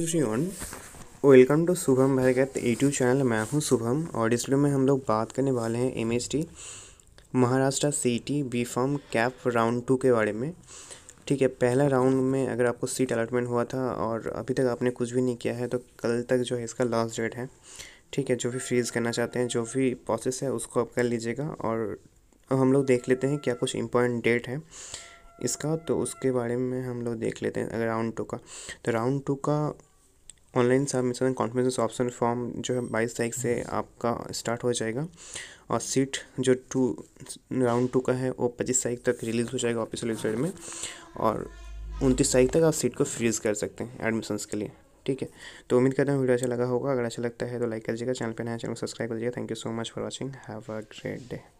Everyone, welcome to Shubham भाई का YouTube channel. मैं हूं शुभम और इस वीडियो में हम लोग बात करने वाले हैं MHT Maharashtra CET B.Pharm CAP round 2 के बारे में। ठीक है, पहला राउंड में अगर आपको सीट अलॉटमेंट हुआ था और अभी तक आपने कुछ भी नहीं किया है तो कल तक जो है इसका लास्ट डेट है। ठीक है, जो भी फ्रीज़ करना चाहते हैं, जो भी प्रोसेस है उसको आप कर लीजिएगा। और हम लोग देख लेते हैं क्या कुछ इम्पोर्टेंट डेट है इसका, तो उसके बारे में हम लोग देख लेते हैं। अगर राउंड 2 का, तो राउंड 2 का online submission confidence option form जो है 22 तारीख से आपका स्टार्ट हो जाएगा। और सीट जो राउंड 2 का है वो 25 तारीख तक रिलीज़ हो जाएगा ऑफिशियल वेबसाइट में। और 29 तारीख तक आप सीट को फ्रीज़ कर सकते हैं एडमिशन्स के लिए। ठीक है, तो उम्मीद करता हूँ वीडियो अच्छा लगा होगा। अगर अच्छा लगता है तो लाइक करिएगा, चैनल पर नया चैनल सब्सक्राइब करिएगा। Thank you so much for watching, have a great day.